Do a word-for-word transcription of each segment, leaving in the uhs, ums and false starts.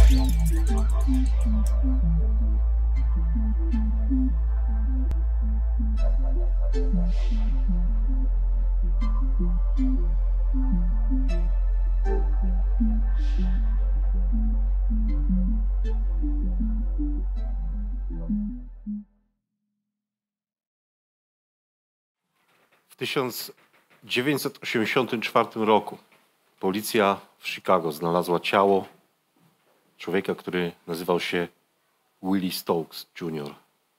W tysiąc dziewięćset osiemdziesiątym czwartym roku policja w Chicago znalazła ciało człowieka, który nazywał się Willie Stokes junior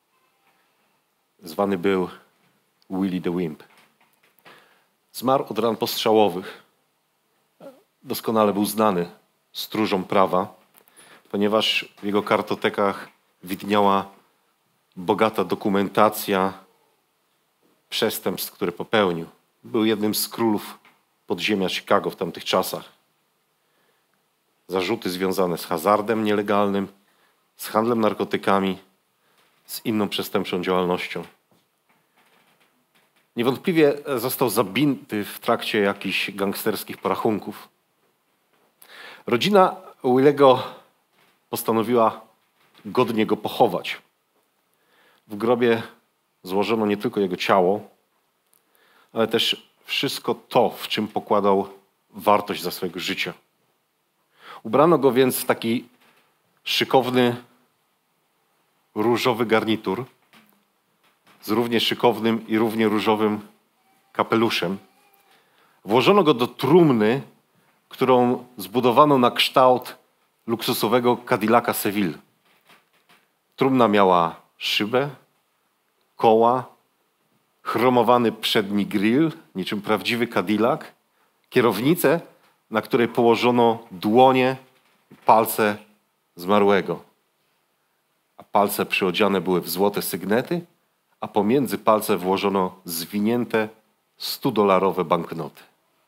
Zwany był Willie the Wimp. Zmarł od ran postrzałowych. Doskonale był znany stróżom prawa, ponieważ w jego kartotekach widniała bogata dokumentacja przestępstw, które popełnił. Był jednym z królów podziemia Chicago w tamtych czasach. Zarzuty związane z hazardem nielegalnym, z handlem narkotykami, z inną przestępczą działalnością. Niewątpliwie został zabity w trakcie jakichś gangsterskich porachunków. Rodzina Willego postanowiła godnie go pochować. W grobie złożono nie tylko jego ciało, ale też wszystko to, w czym pokładał wartość za swojego życia. Ubrano go więc w taki szykowny, różowy garnitur z równie szykownym i równie różowym kapeluszem. Włożono go do trumny, którą zbudowano na kształt luksusowego Cadillaca Seville. Trumna miała szybę, koła, chromowany przedni grill, niczym prawdziwy Cadillac, kierownicę, na której położono dłonie i palce zmarłego. A palce przyodziane były w złote sygnety, a pomiędzy palce włożono zwinięte stodolarowe banknoty.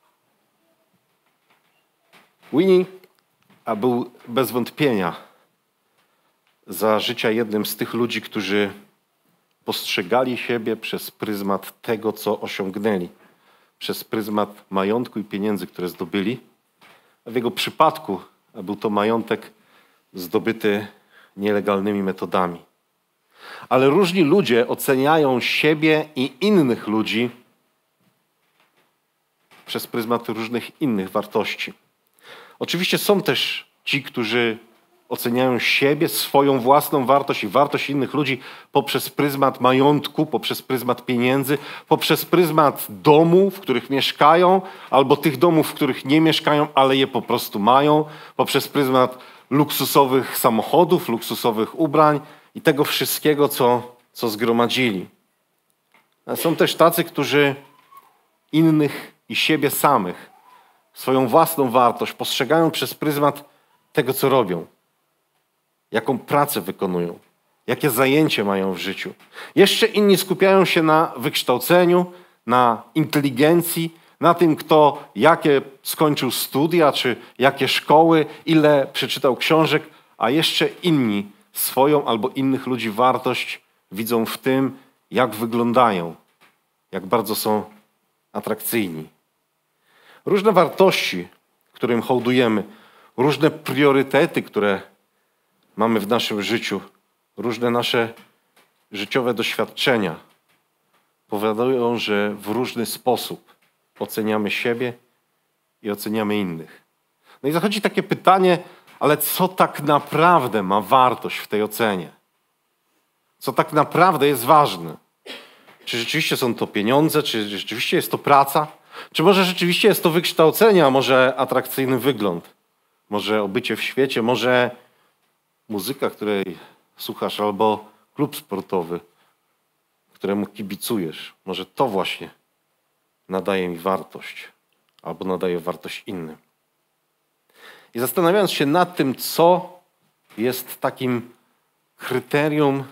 Winnie a był bez wątpienia za życia jednym z tych ludzi, którzy postrzegali siebie przez pryzmat tego, co osiągnęli, przez pryzmat majątku i pieniędzy, które zdobyli. A w jego przypadku był to majątek zdobyty nielegalnymi metodami. Ale różni ludzie oceniają siebie i innych ludzi przez pryzmat różnych innych wartości. Oczywiście są też ci, którzy oceniają siebie, swoją własną wartość i wartość innych ludzi poprzez pryzmat majątku, poprzez pryzmat pieniędzy, poprzez pryzmat domów, w których mieszkają, albo tych domów, w których nie mieszkają, ale je po prostu mają, poprzez pryzmat luksusowych samochodów, luksusowych ubrań i tego wszystkiego, co, co zgromadzili. A są też tacy, którzy innych i siebie samych, swoją własną wartość postrzegają przez pryzmat tego, co robią. Jaką pracę wykonują, jakie zajęcie mają w życiu. Jeszcze inni skupiają się na wykształceniu, na inteligencji, na tym, kto jakie skończył studia, czy jakie szkoły, ile przeczytał książek, a jeszcze inni swoją albo innych ludzi wartość widzą w tym, jak wyglądają, jak bardzo są atrakcyjni. Różne wartości, którym hołdujemy, różne priorytety, które mamy w naszym życiu, różne nasze życiowe doświadczenia powodują, że w różny sposób oceniamy siebie i oceniamy innych. No i zachodzi takie pytanie, ale co tak naprawdę ma wartość w tej ocenie? Co tak naprawdę jest ważne? Czy rzeczywiście są to pieniądze? Czy rzeczywiście jest to praca? Czy może rzeczywiście jest to wykształcenie, a może atrakcyjny wygląd? Może obycie w świecie? Może muzyka, której słuchasz, albo klub sportowy, któremu kibicujesz? Może to właśnie nadaje mi wartość, albo nadaje wartość innym. I zastanawiając się nad tym, co jest takim kryterium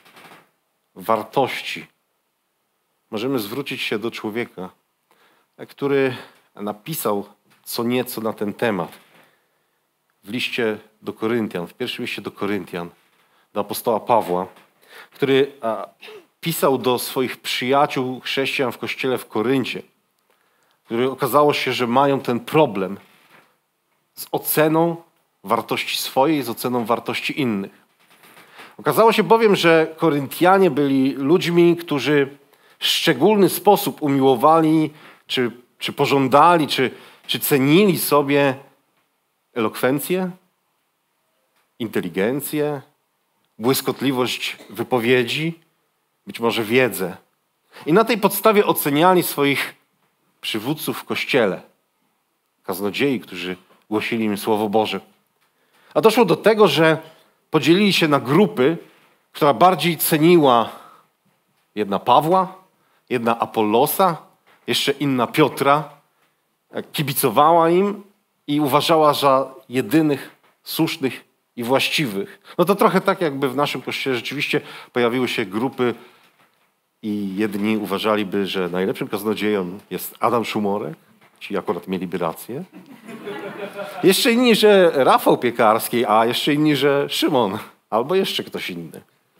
wartości, możemy zwrócić się do człowieka, który napisał co nieco na ten temat. W liście do Koryntian, w pierwszym liście do Koryntian, do apostoła Pawła, który pisał do swoich przyjaciół chrześcijan w kościele w Koryncie, który okazało się, że mają ten problem z oceną wartości swojej z oceną wartości innych. Okazało się bowiem, że Koryntianie byli ludźmi, którzy w szczególny sposób umiłowali, czy, czy pożądali, czy, czy cenili sobie elokwencję, inteligencję, błyskotliwość wypowiedzi, być może wiedzę. I na tej podstawie oceniali swoich przywódców w Kościele, kaznodziei, którzy głosili im Słowo Boże. A doszło do tego, że podzielili się na grupy, która bardziej ceniła jedna Pawła, jedna Apollosa, jeszcze inna Piotra, kibicowała im i uważała za jedynych, słusznych i właściwych. No to trochę tak, jakby w naszym Kościele rzeczywiście pojawiły się grupy i jedni uważaliby, że najlepszym kaznodzieją jest Adam Szumorek, ci akurat mieliby rację. Jeszcze inni, że Rafał Piekarski, a jeszcze inni, że Szymon, albo jeszcze ktoś inny.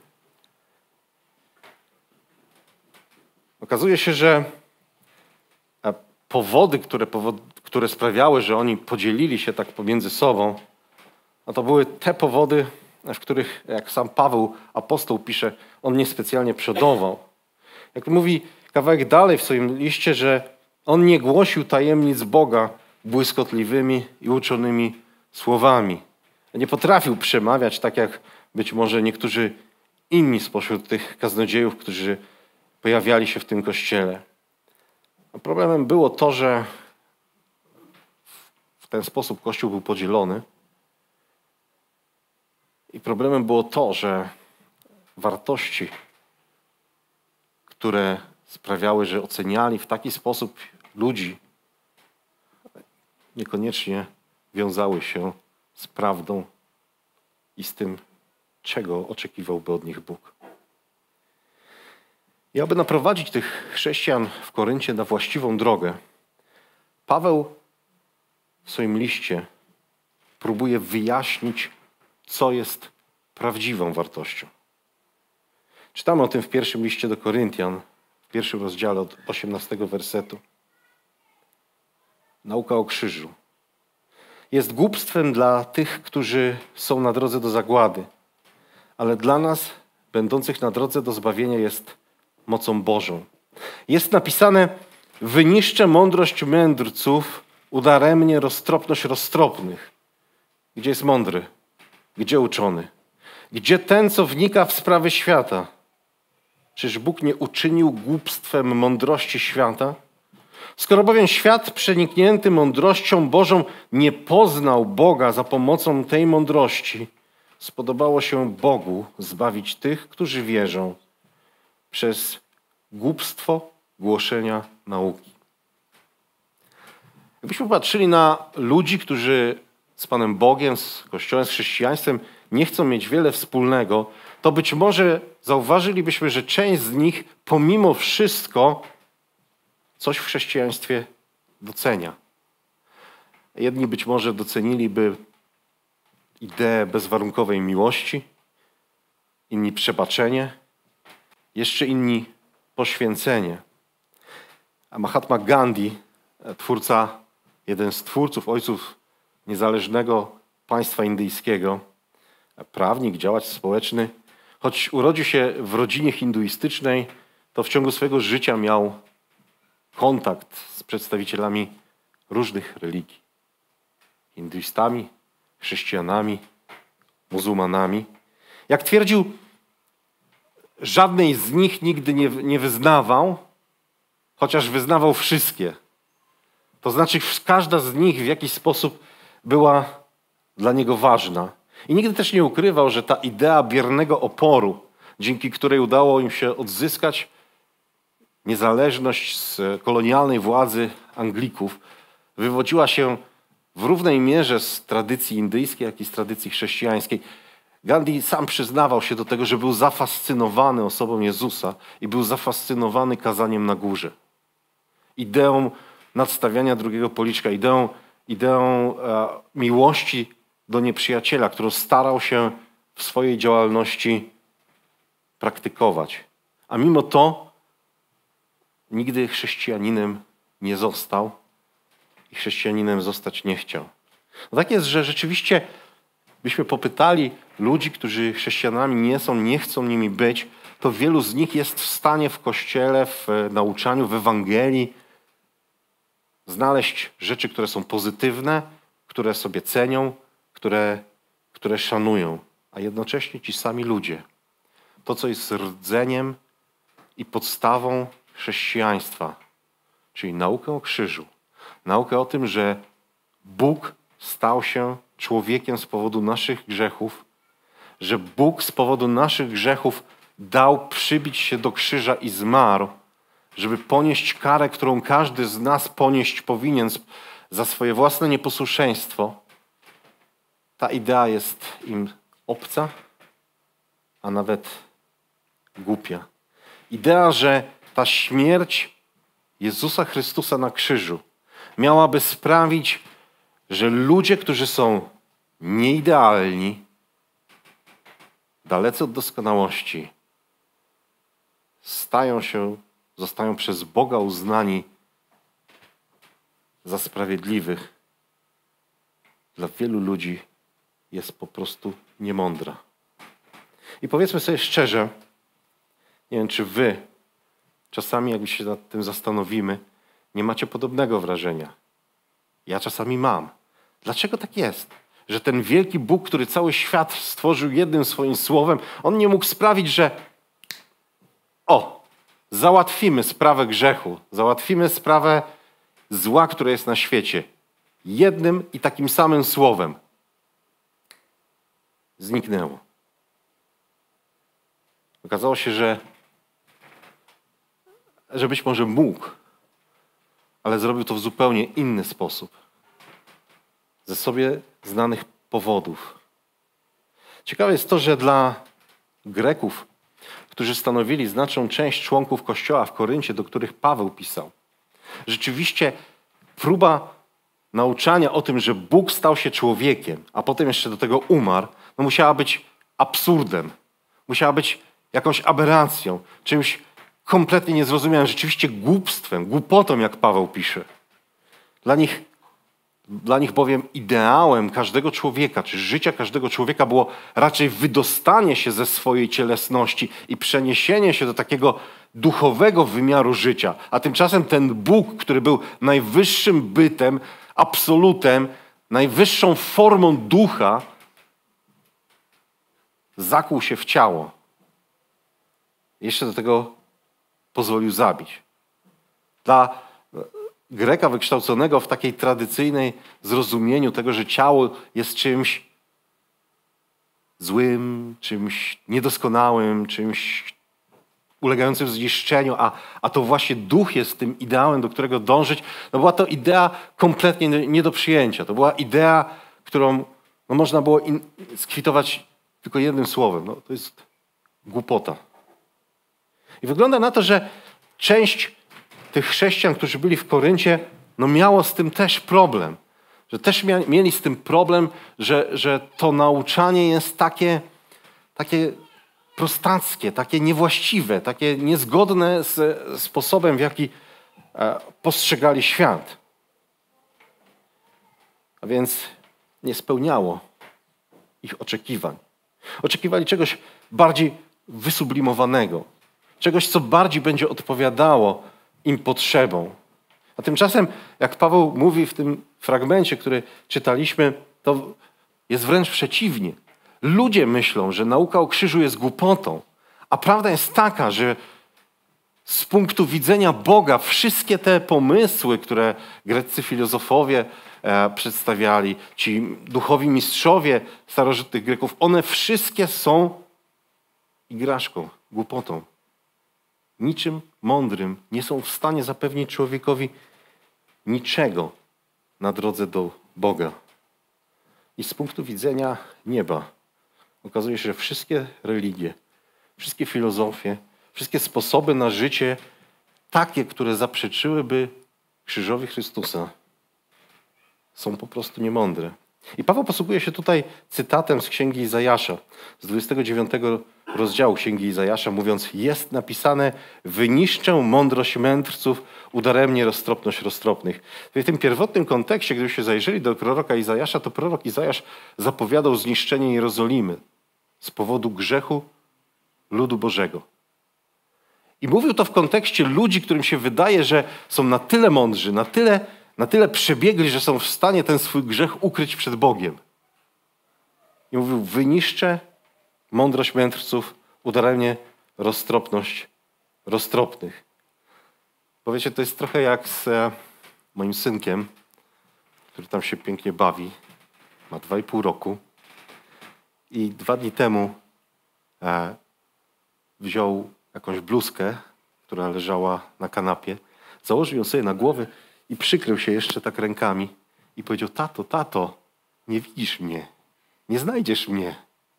Okazuje się, że powody, które, powod, które sprawiały, że oni podzielili się tak pomiędzy sobą, no to były te powody, w których, jak sam Paweł, apostoł, pisze, on niespecjalnie przodował. Jak mówi kawałek dalej w swoim liście, że on nie głosił tajemnic Boga błyskotliwymi i uczonymi słowami. Nie potrafił przemawiać tak, jak być może niektórzy inni spośród tych kaznodziejów, którzy pojawiali się w tym kościele. A problemem było to, że w ten sposób Kościół był podzielony. I problemem było to, że wartości, które sprawiały, że oceniali w taki sposób ludzi, niekoniecznie wiązały się z prawdą i z tym, czego oczekiwałby od nich Bóg. I aby naprowadzić tych chrześcijan w Koryncie na właściwą drogę, Paweł w swoim liście próbuje wyjaśnić, co jest prawdziwą wartością. Czytamy o tym w pierwszym liście do Koryntian, w pierwszym rozdziale od osiemnastego wersetu. Nauka o krzyżu jest głupstwem dla tych, którzy są na drodze do zagłady, ale dla nas, będących na drodze do zbawienia, jest mocą Bożą. Jest napisane: wyniszczę mądrość mędrców, udaremnię roztropność roztropnych. Gdzie jest mądry? Gdzie uczony? Gdzie ten, co wnika w sprawy świata? Czyż Bóg nie uczynił głupstwem mądrości świata? Skoro bowiem świat przeniknięty mądrością Bożą nie poznał Boga za pomocą tej mądrości, spodobało się Bogu zbawić tych, którzy wierzą, przez głupstwo głoszenia nauki. Gdybyśmy patrzyli na ludzi, którzy z Panem Bogiem, z Kościołem, z chrześcijaństwem nie chcą mieć wiele wspólnego, to być może zauważylibyśmy, że część z nich pomimo wszystko coś w chrześcijaństwie docenia. Jedni być może doceniliby ideę bezwarunkowej miłości, inni przebaczenie, jeszcze inni poświęcenie. A Mahatma Gandhi, twórca, jeden z twórców, ojców niezależnego państwa indyjskiego, prawnik, działacz społeczny, choć urodził się w rodzinie hinduistycznej, to w ciągu swojego życia miał kontakt z przedstawicielami różnych religii. Hinduistami, chrześcijanami, muzułmanami. Jak twierdził, żadnej z nich nigdy nie, nie wyznawał, chociaż wyznawał wszystkie. To znaczy każda z nich w jakiś sposób była dla niego ważna. I nigdy też nie ukrywał, że ta idea biernego oporu, dzięki której udało im się odzyskać niezależność z kolonialnej władzy Anglików, wywodziła się w równej mierze z tradycji indyjskiej, jak i z tradycji chrześcijańskiej. Gandhi sam przyznawał się do tego, że był zafascynowany osobą Jezusa i był zafascynowany kazaniem na górze. Ideą nadstawiania drugiego policzka, ideą, ideą e, miłości do nieprzyjaciela, którą starał się w swojej działalności praktykować. A mimo to nigdy chrześcijaninem nie został i chrześcijaninem zostać nie chciał. No tak jest, że rzeczywiście byśmy popytali ludzi, którzy chrześcijanami nie są, nie chcą nimi być, to wielu z nich jest w stanie w Kościele, w nauczaniu, w Ewangelii znaleźć rzeczy, które są pozytywne, które sobie cenią, które, które szanują. A jednocześnie ci sami ludzie. To, co jest rdzeniem i podstawą chrześcijaństwa, czyli naukę o krzyżu, naukę o tym, że Bóg stał się człowiekiem z powodu naszych grzechów, że Bóg z powodu naszych grzechów dał przybić się do krzyża i zmarł, żeby ponieść karę, którą każdy z nas ponieść powinien za swoje własne nieposłuszeństwo. Ta idea jest im obca, a nawet głupia. Idea, że ta śmierć Jezusa Chrystusa na krzyżu miałaby sprawić, że ludzie, którzy są nieidealni, dalecy od doskonałości, stają się, zostają przez Boga uznani za sprawiedliwych, dla wielu ludzi jest po prostu niemądra. I powiedzmy sobie szczerze, nie wiem, czy wy czasami, jak się nad tym zastanowimy, nie macie podobnego wrażenia. Ja czasami mam. Dlaczego tak jest? Że ten wielki Bóg, który cały świat stworzył jednym swoim słowem, on nie mógł sprawić, że o, załatwimy sprawę grzechu, załatwimy sprawę zła, które jest na świecie. Jednym i takim samym słowem. Zniknęło. Okazało się, że, że być może mógł, ale zrobił to w zupełnie inny sposób. Ze sobie znanych powodów. Ciekawe jest to, że dla Greków, którzy stanowili znaczną część członków Kościoła w Koryncie, do których Paweł pisał, rzeczywiście próba nauczania o tym, że Bóg stał się człowiekiem, a potem jeszcze do tego umarł, no musiała być absurdem. Musiała być jakąś aberracją, czymś kompletnie niezrozumiałym, rzeczywiście głupstwem, głupotą, jak Paweł pisze. Dla nich, dla nich bowiem ideałem każdego człowieka, czy życia każdego człowieka było raczej wydostanie się ze swojej cielesności i przeniesienie się do takiego duchowego wymiaru życia. A tymczasem ten Bóg, który był najwyższym bytem, absolutem, najwyższą formą ducha, zakłuł się w ciało. Jeszcze do tego pozwolił zabić. Dla Greka wykształconego w takiej tradycyjnej zrozumieniu tego, że ciało jest czymś złym, czymś niedoskonałym, czymś ulegającym zniszczeniu, a, a to właśnie duch jest tym ideałem, do którego dążyć, no była to idea kompletnie nie do przyjęcia. To była idea, którą no, można było in, skwitować tylko jednym słowem. No, to jest głupota. I wygląda na to, że część tych chrześcijan, którzy byli w Koryncie, no miało z tym też problem. Że też mia- mieli z tym problem, że, że to nauczanie jest takie, takie prostackie, takie niewłaściwe, takie niezgodne z sposobem, w jaki e, postrzegali świat. A więc nie spełniało ich oczekiwań. Oczekiwali czegoś bardziej wysublimowanego. Czegoś, co bardziej będzie odpowiadało im potrzebom. A tymczasem, jak Paweł mówi w tym fragmencie, który czytaliśmy, to jest wręcz przeciwnie. Ludzie myślą, że nauka o krzyżu jest głupotą, a prawda jest taka, że z punktu widzenia Boga wszystkie te pomysły, które greccy filozofowie e, przedstawiali, ci duchowi mistrzowie starożytnych Greków, one wszystkie są igraszką, głupotą. Niczym mądrym nie są w stanie zapewnić człowiekowi niczego na drodze do Boga. I z punktu widzenia nieba okazuje się, że wszystkie religie, wszystkie filozofie, wszystkie sposoby na życie, takie, które zaprzeczyłyby krzyżowi Chrystusa, są po prostu niemądre. I Paweł posługuje się tutaj cytatem z księgi Izajasza, z dwudziestego dziewiątego rozdziału Księgi Izajasza, mówiąc: jest napisane, wyniszczę mądrość mędrców, udaremnie roztropność roztropnych. W tym pierwotnym kontekście, gdybyście zajrzeli do proroka Izajasza, to prorok Izajasz zapowiadał zniszczenie Jerozolimy z powodu grzechu ludu Bożego. I mówił to w kontekście ludzi, którym się wydaje, że są na tyle mądrzy, na tyle, na tyle przebiegli, że są w stanie ten swój grzech ukryć przed Bogiem. I mówił: wyniszczę mądrość mędrców, udaremnie roztropność roztropnych. Bo wiecie, to jest trochę jak z e, moim synkiem, który tam się pięknie bawi. Ma dwa i pół roku. I dwa dni temu e, wziął jakąś bluzkę, która leżała na kanapie, założył ją sobie na głowę i przykrył się jeszcze tak rękami i powiedział: tato, tato, nie widzisz mnie, nie znajdziesz mnie.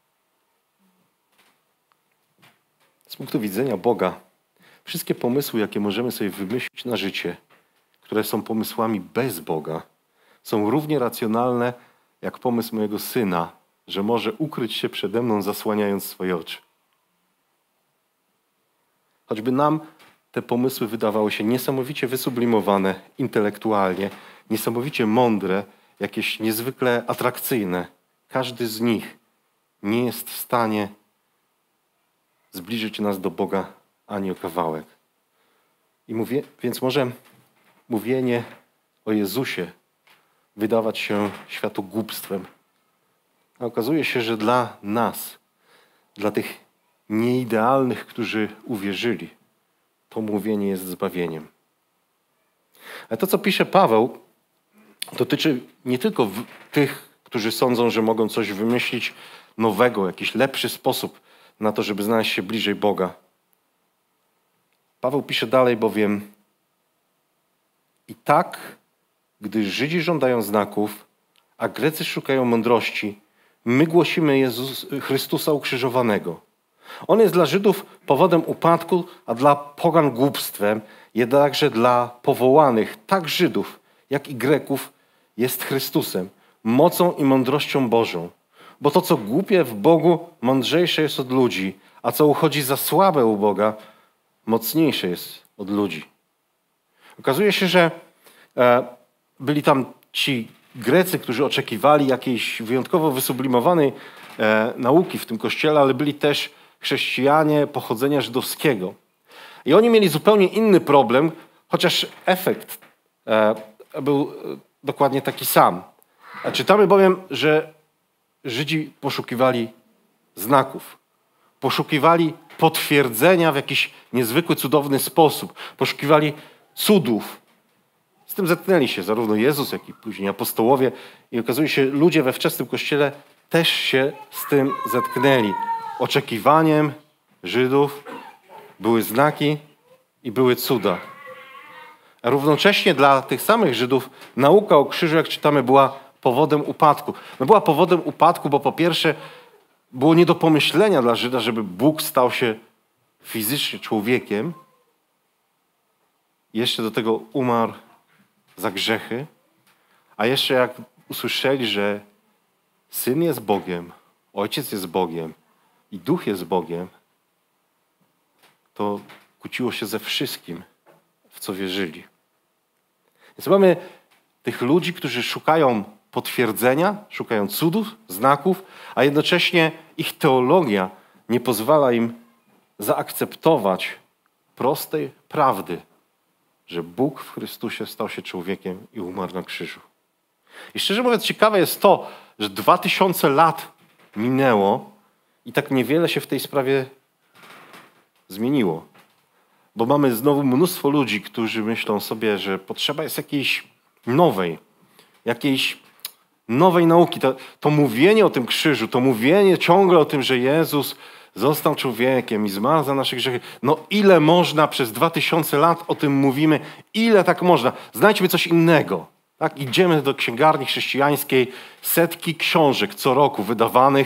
Z punktu widzenia Boga, wszystkie pomysły, jakie możemy sobie wymyślić na życie, które są pomysłami bez Boga, są równie racjonalne jak pomysł mojego syna, że może ukryć się przede mną, zasłaniając swoje oczy. Choćby nam te pomysły wydawały się niesamowicie wysublimowane intelektualnie, niesamowicie mądre, jakieś niezwykle atrakcyjne, każdy z nich nie jest w stanie zbliżyć nas do Boga ani o kawałek. I mówię, więc może mówienie o Jezusie wydawać się światu głupstwem. A okazuje się, że dla nas, dla tych nieidealnych, którzy uwierzyli, to mówienie jest zbawieniem. Ale to, co pisze Paweł, dotyczy nie tylko tych, którzy sądzą, że mogą coś wymyślić nowego, jakiś lepszy sposób na to, żeby znaleźć się bliżej Boga. Paweł pisze dalej bowiem: i tak, gdy Żydzi żądają znaków, a Grecy szukają mądrości, my głosimy Jezus, Chrystusa ukrzyżowanego. On jest dla Żydów powodem upadku, a dla pogan głupstwem, jednakże dla powołanych, tak Żydów, jak i Greków, jest Chrystusem, mocą i mądrością Bożą. Bo to, co głupie w Bogu, mądrzejsze jest od ludzi, a co uchodzi za słabe u Boga, mocniejsze jest od ludzi. Okazuje się, że e, byli tam ci Grecy, którzy oczekiwali jakiejś wyjątkowo wysublimowanej e, nauki w tym kościele, ale byli też chrześcijanie pochodzenia żydowskiego. I oni mieli zupełnie inny problem, chociaż efekt e, był dokładnie taki sam. A czytamy bowiem, że Żydzi poszukiwali znaków. Poszukiwali potwierdzenia w jakiś niezwykły, cudowny sposób. Poszukiwali cudów. Z tym zetknęli się zarówno Jezus, jak i później apostołowie. I okazuje się, ludzie we wczesnym Kościele też się z tym zetknęli. Oczekiwaniem Żydów były znaki i były cuda. A równocześnie dla tych samych Żydów nauka o krzyżu, jak czytamy, była powodem upadku. No była powodem upadku, bo po pierwsze było nie do pomyślenia dla Żyda, żeby Bóg stał się fizycznie człowiekiem. Jeszcze do tego umarł za grzechy. A jeszcze jak usłyszeli, że Syn jest Bogiem, Ojciec jest Bogiem i Duch jest Bogiem, to kłóciło się ze wszystkim, w co wierzyli. Więc mamy tych ludzi, którzy szukają potwierdzenia, szukają cudów, znaków, a jednocześnie ich teologia nie pozwala im zaakceptować prostej prawdy, że Bóg w Chrystusie stał się człowiekiem i umarł na krzyżu. I szczerze mówiąc, ciekawe jest to, że dwa tysiące lat minęło i tak niewiele się w tej sprawie zmieniło. Bo mamy znowu mnóstwo ludzi, którzy myślą sobie, że potrzeba jest jakiejś nowej, jakiejś nowej nauki. To, to mówienie o tym krzyżu, to mówienie ciągle o tym, że Jezus został człowiekiem i zmarł za nasze grzechy. No ile można przez dwa tysiące lat o tym mówimy? Ile tak można? Znajdźmy coś innego. Tak? Idziemy do księgarni chrześcijańskiej, setki książek co roku wydawanych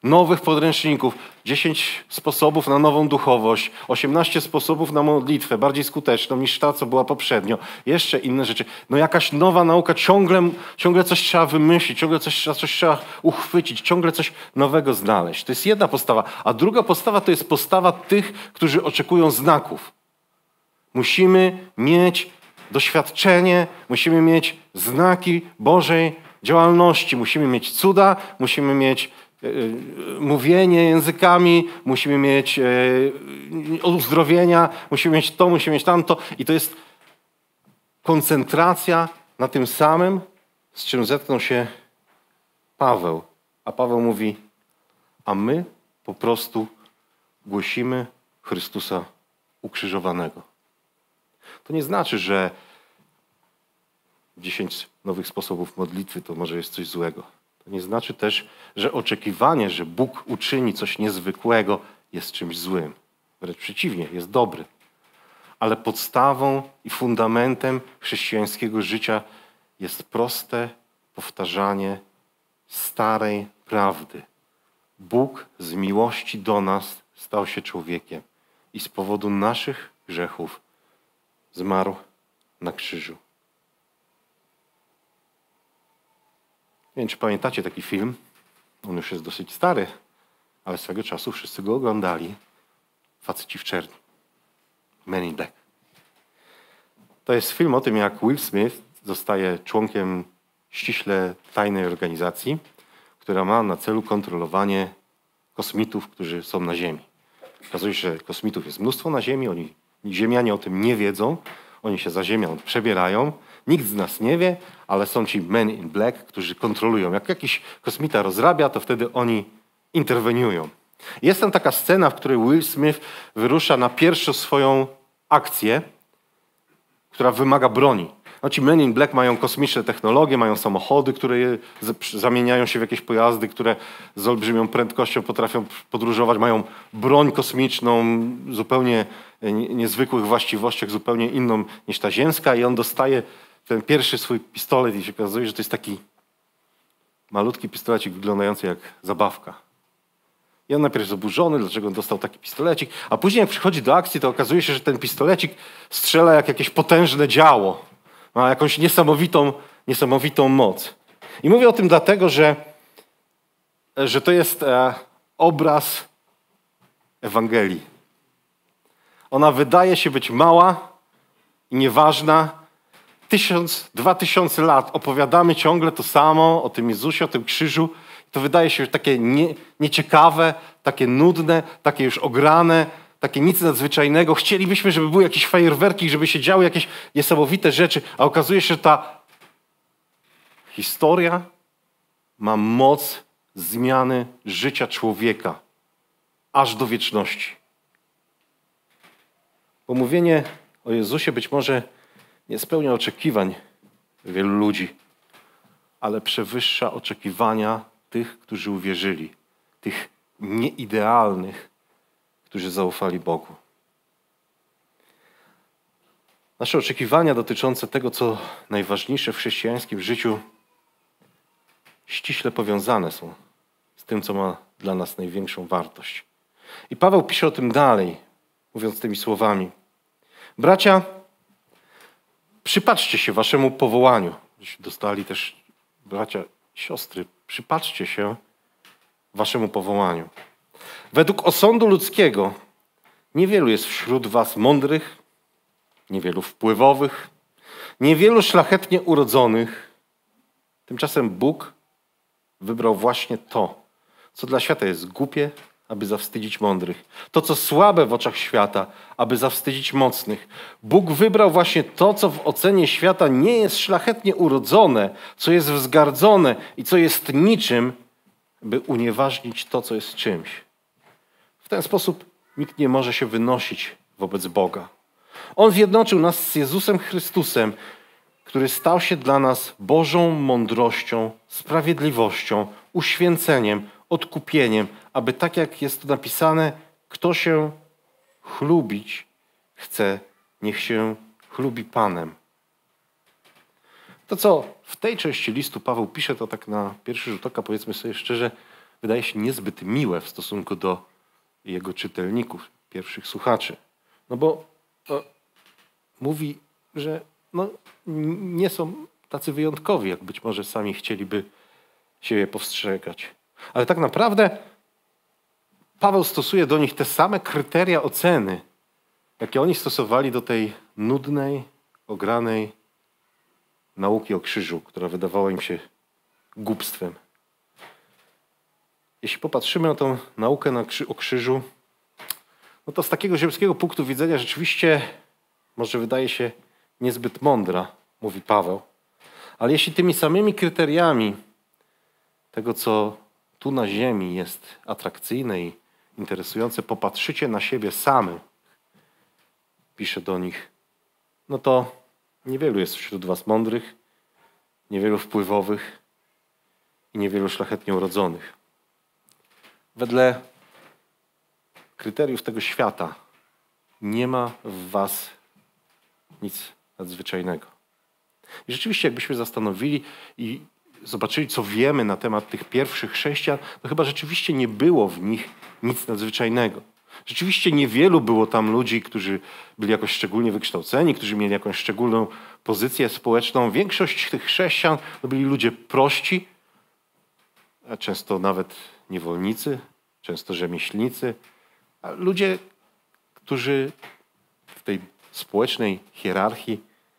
nowych podręczników, dziesięć sposobów na nową duchowość, osiemnaście sposobów na modlitwę, bardziej skuteczną niż ta, co była poprzednio, jeszcze inne rzeczy. No jakaś nowa nauka, ciągle, ciągle coś trzeba wymyślić, ciągle coś, coś trzeba uchwycić, ciągle coś nowego znaleźć. To jest jedna postawa. A druga postawa to jest postawa tych, którzy oczekują znaków. Musimy mieć doświadczenie, musimy mieć znaki Bożej działalności, musimy mieć cuda, musimy mieć mówienie językami, musimy mieć uzdrowienia, musimy mieć to, musimy mieć tamto. I to jest koncentracja na tym samym, z czym zetknął się Paweł. A Paweł mówi, a my po prostu głosimy Chrystusa ukrzyżowanego. To nie znaczy, że dziesięć nowych sposobów modlitwy to może jest coś złego. To nie znaczy też, że oczekiwanie, że Bóg uczyni coś niezwykłego jest czymś złym. Wręcz przeciwnie, jest dobry. Ale podstawą i fundamentem chrześcijańskiego życia jest proste powtarzanie starej prawdy. Bóg z miłości do nas stał się człowiekiem i z powodu naszych grzechów zmarł na krzyżu. Nie wiem, czy pamiętacie taki film. On już jest dosyć stary, ale swego czasu wszyscy go oglądali. Faceci w czerni. Men in Black. To jest film o tym, jak Will Smith zostaje członkiem ściśle tajnej organizacji, która ma na celu kontrolowanie kosmitów, którzy są na Ziemi. Okazuje się, że kosmitów jest mnóstwo na Ziemi, oni, Ziemianie o tym nie wiedzą, oni się za Ziemią przebierają, nikt z nas nie wie, ale są ci Men in Black, którzy kontrolują. Jak jakiś kosmita rozrabia, to wtedy oni interweniują. Jest tam taka scena, w której Will Smith wyrusza na pierwszą swoją akcję, która wymaga broni. No ci Men in Black mają kosmiczne technologie, mają samochody, które zamieniają się w jakieś pojazdy, które z olbrzymią prędkością potrafią podróżować, mają broń kosmiczną, zupełnie niezwykłych właściwościach, zupełnie inną niż ta ziemska i on dostaje ten pierwszy swój pistolet i się okazuje, że to jest taki malutki pistolecik wyglądający jak zabawka. I on najpierw jest oburzony, dlaczego on dostał taki pistolecik, a później jak przychodzi do akcji, to okazuje się, że ten pistolecik strzela jak jakieś potężne działo. Ma jakąś niesamowitą, niesamowitą moc. I mówię o tym dlatego, że, że to jest e, obraz Ewangelii. Ona wydaje się być mała i nieważna. Tysiąc, dwa tysiące lat opowiadamy ciągle to samo o tym Jezusie, o tym krzyżu. To wydaje się takie nie, nieciekawe, takie nudne, takie już ograne, takie nic nadzwyczajnego. Chcielibyśmy, żeby były jakieś fajerwerki, żeby się działy jakieś niesamowite rzeczy, a okazuje się, że ta historia ma moc zmiany życia człowieka aż do wieczności. Pomówienie o Jezusie być może nie spełnia oczekiwań wielu ludzi, ale przewyższa oczekiwania tych, którzy uwierzyli, tych nieidealnych, którzy zaufali Bogu. Nasze oczekiwania dotyczące tego, co najważniejsze w chrześcijańskim życiu, ściśle powiązane są z tym, co ma dla nas największą wartość. I Paweł pisze o tym dalej, mówiąc tymi słowami. Bracia, przypatrzcie się waszemu powołaniu. Dostali też bracia, siostry, przypatrzcie się waszemu powołaniu. Według osądu ludzkiego niewielu jest wśród was mądrych, niewielu wpływowych, niewielu szlachetnie urodzonych. Tymczasem Bóg wybrał właśnie to, co dla świata jest głupie, aby zawstydzić mądrych. To, co słabe w oczach świata, aby zawstydzić mocnych. Bóg wybrał właśnie to, co w ocenie świata nie jest szlachetnie urodzone, co jest wzgardzone i co jest niczym, by unieważnić to, co jest czymś. W ten sposób nikt nie może się wynosić wobec Boga. On zjednoczył nas z Jezusem Chrystusem, który stał się dla nas Bożą mądrością, sprawiedliwością, uświęceniem, odkupieniem, aby tak jak jest tu napisane, kto się chlubić chce, niech się chlubi Panem. To, co w tej części listu Paweł pisze, to tak na pierwszy rzut oka, powiedzmy sobie szczerze, wydaje się niezbyt miłe w stosunku do jego czytelników, pierwszych słuchaczy. No bo no, mówi, że no, nie są tacy wyjątkowi, jak być może sami chcieliby siebie powstrzegać. Ale tak naprawdę Paweł stosuje do nich te same kryteria oceny, jakie oni stosowali do tej nudnej, ogranej nauki o krzyżu, która wydawała im się głupstwem. Jeśli popatrzymy na tą naukę na krzy- o krzyżu, no to z takiego ziemskiego punktu widzenia rzeczywiście może wydaje się niezbyt mądra, mówi Paweł. Ale jeśli tymi samymi kryteriami tego, co tu na ziemi jest atrakcyjne i interesujące, popatrzycie na siebie samych, pisze do nich, no to niewielu jest wśród was mądrych, niewielu wpływowych i niewielu szlachetnie urodzonych. Wedle kryteriów tego świata nie ma w was nic nadzwyczajnego. I rzeczywiście, jakbyśmy zastanowili i zobaczyli, co wiemy na temat tych pierwszych chrześcijan, to chyba rzeczywiście nie było w nich nic nadzwyczajnego. Rzeczywiście niewielu było tam ludzi, którzy byli jakoś szczególnie wykształceni, którzy mieli jakąś szczególną pozycję społeczną. Większość tych chrześcijan to byli ludzie prości, a często nawet niewolnicy, często rzemieślnicy, a ludzie, którzy w tej społecznej hierarchii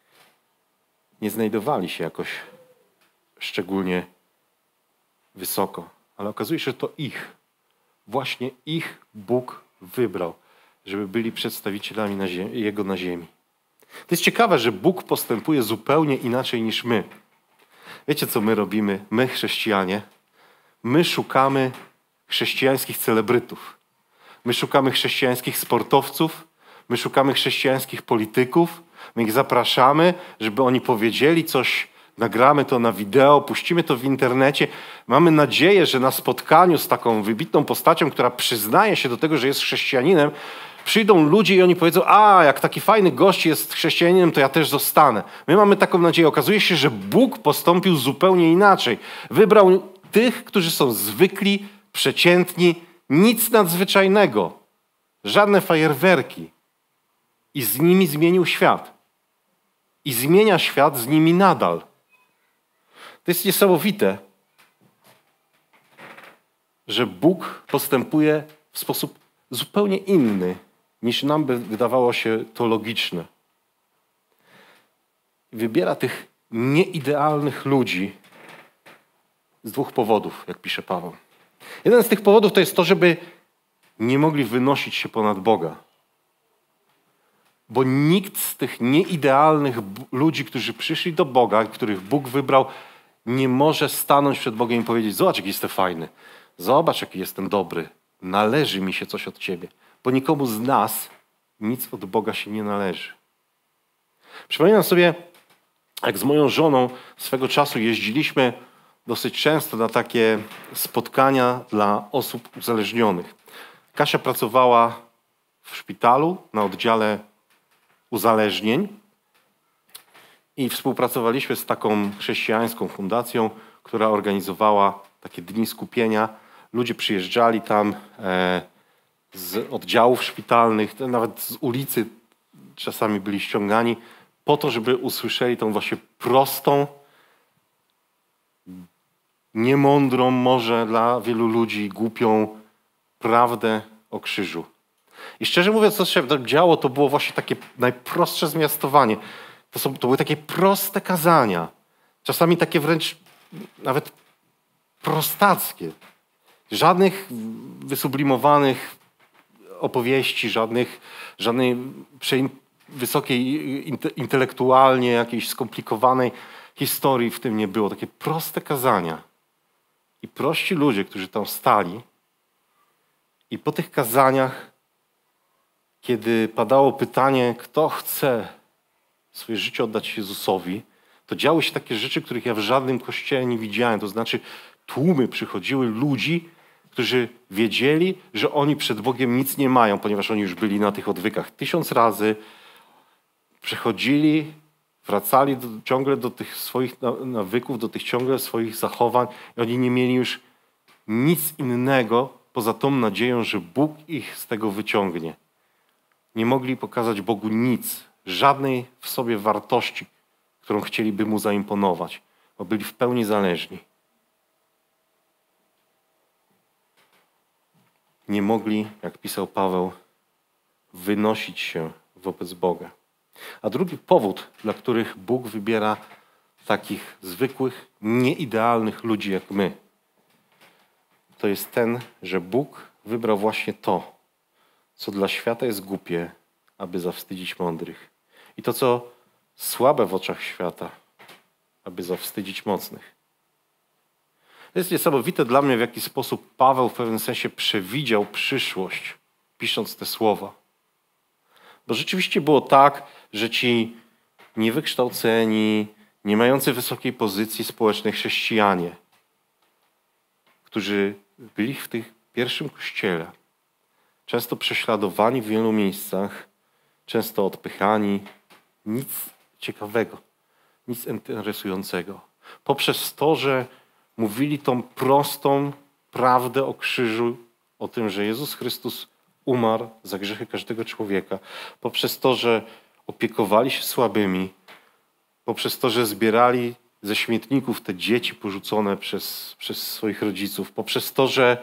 nie znajdowali się jakoś szczególnie wysoko. Ale okazuje się, że to ich, właśnie ich Bóg wybrał, żeby byli przedstawicielami na ziemi, Jego na ziemi. To jest ciekawe, że Bóg postępuje zupełnie inaczej niż my. Wiecie, co my robimy, my chrześcijanie? My szukamy chrześcijańskich celebrytów. My szukamy chrześcijańskich sportowców. My szukamy chrześcijańskich polityków. My ich zapraszamy, żeby oni powiedzieli coś, nagramy to na wideo, puścimy to w internecie. Mamy nadzieję, że na spotkaniu z taką wybitną postacią, która przyznaje się do tego, że jest chrześcijaninem, przyjdą ludzie i oni powiedzą, a jak taki fajny gość jest chrześcijaninem, to ja też zostanę. My mamy taką nadzieję. Okazuje się, że Bóg postąpił zupełnie inaczej. Wybrał tych, którzy są zwykli, przeciętni, nic nadzwyczajnego. Żadne fajerwerki. I z nimi zmienił świat. I zmienia świat z nimi nadal. To jest niesamowite, że Bóg postępuje w sposób zupełnie inny, niż nam by wydawało się to logiczne. Wybiera tych nieidealnych ludzi z dwóch powodów, jak pisze Paweł. Jeden z tych powodów to jest to, żeby nie mogli wynosić się ponad Boga. Bo nikt z tych nieidealnych ludzi, którzy przyszli do Boga, których Bóg wybrał, nie może stanąć przed Bogiem i powiedzieć, zobacz, jaki jestem fajny, zobacz, jaki jestem dobry, należy mi się coś od Ciebie. Bo nikomu z nas nic od Boga się nie należy. Przypominam sobie, jak z moją żoną swego czasu jeździliśmy dosyć często na takie spotkania dla osób uzależnionych. Kasia pracowała w szpitalu na oddziale uzależnień i współpracowaliśmy z taką chrześcijańską fundacją, która organizowała takie dni skupienia. Ludzie przyjeżdżali tam e, z oddziałów szpitalnych, nawet z ulicy czasami byli ściągani po to, żeby usłyszeli tą właśnie prostą, niemądrą może dla wielu ludzi, głupią prawdę o krzyżu. I szczerze mówiąc, co się tam działo, to było właśnie takie najprostsze zmiastowanie. To, są, to były takie proste kazania. Czasami takie wręcz nawet prostackie. Żadnych wysublimowanych opowieści, żadnych, żadnej wysokiej intelektualnie jakiejś skomplikowanej historii w tym nie było. Takie proste kazania. I prości ludzie, którzy tam stali i po tych kazaniach, kiedy padało pytanie, kto chce swoje życie oddać Jezusowi, to działy się takie rzeczy, których ja w żadnym kościele nie widziałem. To znaczy tłumy przychodziły ludzi, którzy wiedzieli, że oni przed Bogiem nic nie mają, ponieważ oni już byli na tych odwykach tysiąc razy. Przychodzili, wracali do, ciągle do tych swoich nawyków, do tych ciągle swoich zachowań i oni nie mieli już nic innego poza tą nadzieją, że Bóg ich z tego wyciągnie. Nie mogli pokazać Bogu nic, żadnej w sobie wartości, którą chcieliby Mu zaimponować, bo byli w pełni zależni. Nie mogli, jak pisał Paweł, wynosić się wobec Boga. A drugi powód, dla których Bóg wybiera takich zwykłych, nieidealnych ludzi jak my, to jest ten, że Bóg wybrał właśnie to, co dla świata jest głupie, aby zawstydzić mądrych. I to, co słabe w oczach świata, aby zawstydzić mocnych. To jest niesamowite dla mnie, w jaki sposób Paweł w pewnym sensie przewidział przyszłość, pisząc te słowa. Bo rzeczywiście było tak, że ci niewykształceni, nie mający wysokiej pozycji społecznej chrześcijanie, którzy byli w tym pierwszym kościele, często prześladowani w wielu miejscach, często odpychani, nic ciekawego, nic interesującego. Poprzez to, że mówili tą prostą prawdę o krzyżu, o tym, że Jezus Chrystus umarł za grzechy każdego człowieka, poprzez to, że opiekowali się słabymi, poprzez to, że zbierali ze śmietników te dzieci porzucone przez, przez swoich rodziców, poprzez to, że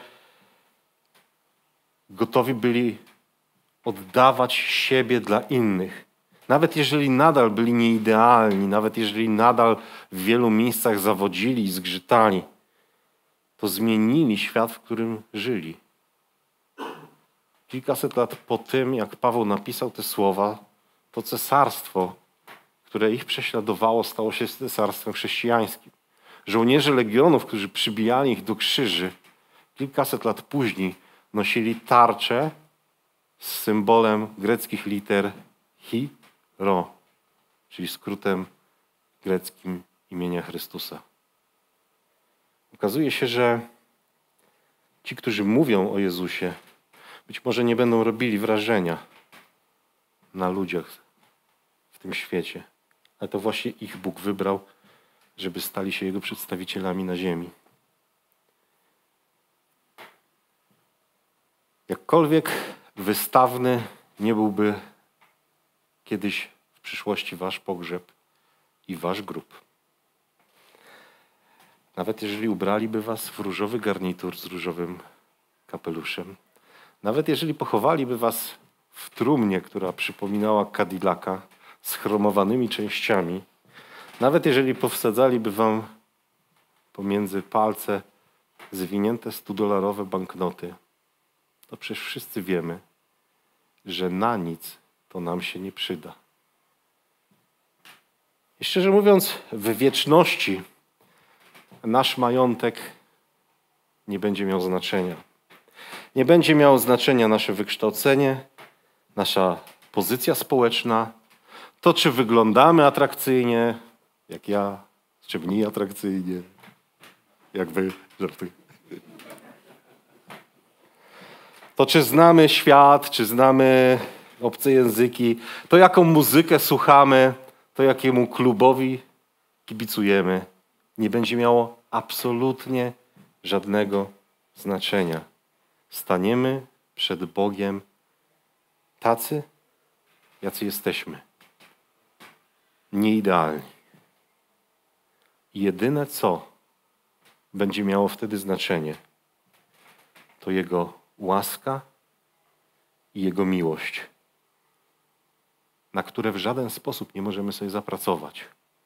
gotowi byli oddawać siebie dla innych. Nawet jeżeli nadal byli nieidealni, nawet jeżeli nadal w wielu miejscach zawodzili i zgrzytali, to zmienili świat, w którym żyli. Kilkaset lat po tym, jak Paweł napisał te słowa, to cesarstwo, które ich prześladowało, stało się cesarstwem chrześcijańskim. Żołnierze legionów, którzy przybijali ich do krzyży, kilkaset lat później nosili tarcze z symbolem greckich liter Chi, Ro, czyli skrótem greckim imienia Chrystusa. Okazuje się, że ci, którzy mówią o Jezusie, być może nie będą robili wrażenia na ludziach w tym świecie, ale to właśnie ich Bóg wybrał, żeby stali się Jego przedstawicielami na ziemi. Jakkolwiek wystawny nie byłby kiedyś w przyszłości wasz pogrzeb i wasz grób. Nawet jeżeli ubraliby was w różowy garnitur z różowym kapeluszem, nawet jeżeli pochowaliby was w trumnie, która przypominała Cadillaca z chromowanymi częściami, nawet jeżeli powsadzaliby wam pomiędzy palce zwinięte stodolarowe banknoty, to przecież wszyscy wiemy, że na nic to nam się nie przyda. I szczerze mówiąc, w wieczności nasz majątek nie będzie miał znaczenia. Nie będzie miało znaczenia nasze wykształcenie, nasza pozycja społeczna, to czy wyglądamy atrakcyjnie, jak ja, czy mniej atrakcyjnie, jak wy, żartuję. To czy znamy świat, czy znamy obce języki, to jaką muzykę słuchamy, to jakiemu klubowi kibicujemy, nie będzie miało absolutnie żadnego znaczenia. Staniemy przed Bogiem tacy, jacy jesteśmy. Nieidealni. I jedyne, co będzie miało wtedy znaczenie, to Jego łaska i Jego miłość, na które w żaden sposób nie możemy sobie zapracować.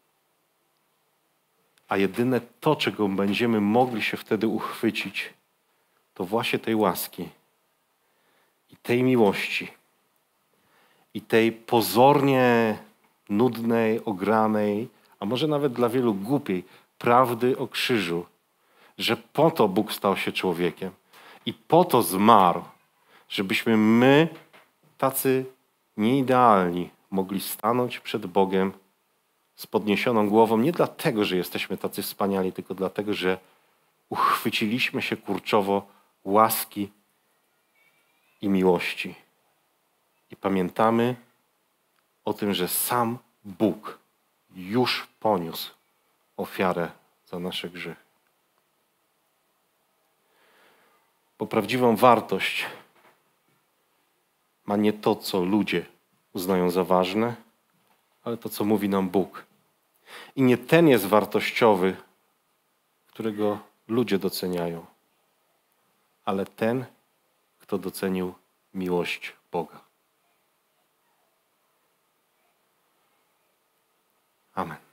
A jedyne to, czego będziemy mogli się wtedy uchwycić, to właśnie tej łaski i tej miłości i tej pozornie nudnej, ogranej, a może nawet dla wielu głupiej prawdy o krzyżu, że po to Bóg stał się człowiekiem i po to zmarł, żebyśmy my, tacy nieidealni, mogli stanąć przed Bogiem z podniesioną głową, nie dlatego, że jesteśmy tacy wspaniali, tylko dlatego, że uchwyciliśmy się kurczowo łaski i miłości. I pamiętamy o tym, że sam Bóg już poniósł ofiarę za nasze grzechy. Bo prawdziwą wartość ma nie to, co ludzie uznają za ważne, ale to, co mówi nam Bóg. I nie ten jest wartościowy, którego ludzie doceniają, ale ten, kto docenił miłość Boga. Amen.